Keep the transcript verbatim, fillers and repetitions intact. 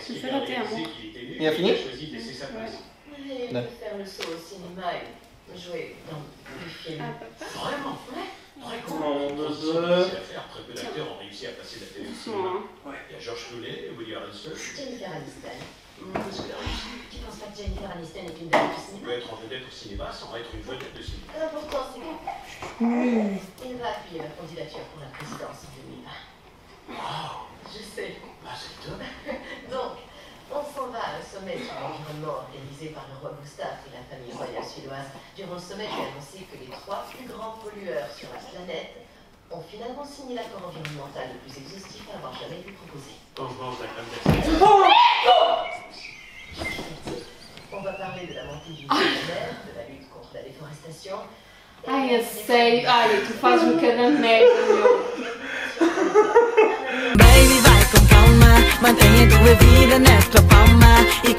J'ai fait rater un mot. Il a fini? Ouais. Il peut faire le saut au cinéma et jouer dans le film. Ah, papa. Vraiment? Ouais. Très Oh, cool. bébé. Très peu d'acteurs ont réussi à passer la télé au cinéma. Il y a George Clooney, Woody Harrelson. Jennifer Aniston. Qu'est-ce qu'elle a réussi? Tu penses pas que Jennifer Aniston est une vedette du On cinéma? peut être en vedette au cinéma sans être une vedette de cinéma. L'important, c'est qu'il va appuyer ma candidature pour la présidence en deux mille vingt. Wow! Je sais. Ah, c'est top! Donc, on s'en va à un sommet sur l'environnement organisé par le roi Gustave et la famille royale suédoise. Durant le sommet, j'ai annoncé que les trois plus grands pollueurs sur la planète ont finalement signé l'accord environnemental le plus exhaustif à avoir jamais été proposé. Quand je mange la crème glacée. On va parler de la montée du niveau de la mer, de la lutte contre la déforestation. Ai, eu sei. Ai, tu faz um cada merda, meu. Baby, vai com calma, mantenha a tua vida na tua palma e